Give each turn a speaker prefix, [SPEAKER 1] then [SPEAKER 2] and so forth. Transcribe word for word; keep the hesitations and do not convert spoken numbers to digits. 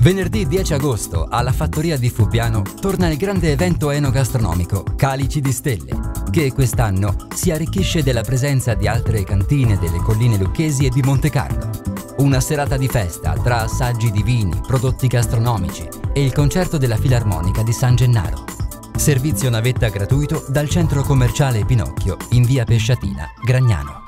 [SPEAKER 1] Venerdì dieci agosto, alla Fattoria di Fubbiano, torna il grande evento enogastronomico Calici di Stelle, che quest'anno si arricchisce della presenza di altre cantine delle colline lucchesi e di Montecarlo. Una serata di festa tra assaggi di vini, prodotti gastronomici e il concerto della Filarmonica di San Gennaro. Servizio navetta gratuito dal centro commerciale Pinocchio in via Pesciatina, Gragnano.